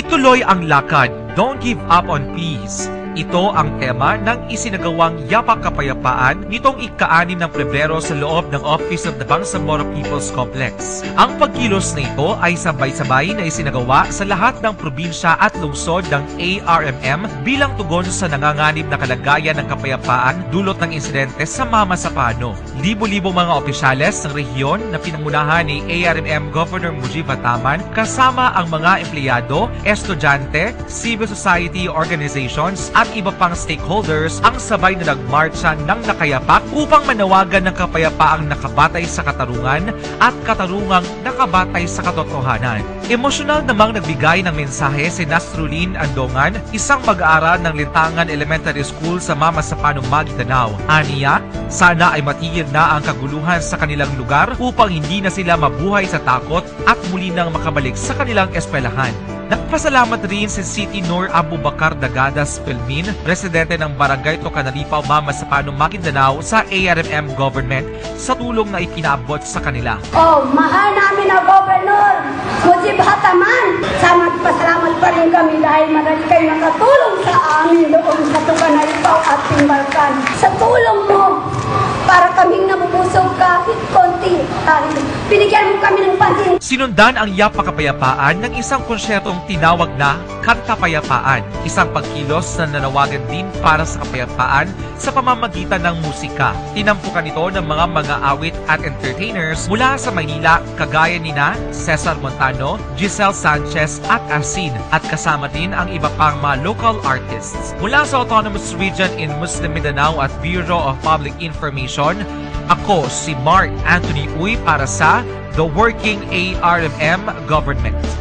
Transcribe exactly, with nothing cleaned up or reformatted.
Tuloy ang lakad, don't give up on peace. Ito ang tema ng isinagawang YapaKapayapaan nitong ika-anim ng Pebrero sa loob ng Office of the Bangsamoro People's Complex. Ang pagkilos na ito ay sabay-sabay na isinagawa sa lahat ng probinsya at lungsod ng A R M M bilang tugon sa nanganganib na kalagayan ng kapayapaan dulot ng insidente sa Mamasapano. Libo-libo mga opisyales ng rehiyon na pinangunahan ni A R M M Governor Mujib Ataman kasama ang mga empleyado, estudyante, civil society organizations at iba pang stakeholders ang sabay na nagmarcha ng nakayapak upang manawagan ng kapayapaang nakabatay sa katarungan at katarungang nakabatay sa katotohanan. Emosyonal namang nagbigay ng mensahe si Nasrulin Andongan, isang mag-aaral ng Lintangan Elementary School sa Mamasapano, Maguindanao. Aniya, sana ay matigil na ang kaguluhan sa kanilang lugar upang hindi na sila mabuhay sa takot at muli nang makabalik sa kanilang eskwelahan. Nagpasalamat rin si City Nur Abubakar Dagadas Pelmin, residente ng Barangay Tocanalipaw, Mamasapano, Maguindanao sa A R M M government sa tulong na ipinaabot sa kanila. Oh, mahal namin na Governor Mujib Ataman. Sa magpasalamat pa rin kami dahil madali kayo nakatulong sa amin doon sa Tocanalipaw at Timbalkan. Sa tulong mo, para kaming nabubusog kahit konti. Kahit binigyan mo kami ng pansin. Sinundan ang YapaKapayapaan ng isang konsyertong tinawag na Kantapayapaan, isang pagkilos na nanawagan din para sa kapayapaan sa pamamagitan ng musika. Tinampukan ito ng mga mga awit at entertainers mula sa Maynila kagaya nina Cesar Montano, Giselle Sanchez at Asin, at kasama din ang iba pang mga local artists. Mula sa Autonomous Region in Muslim Mindanao at Bureau of Public Information, ako si Mark Anthony Uy para sa The Working A R M M Government.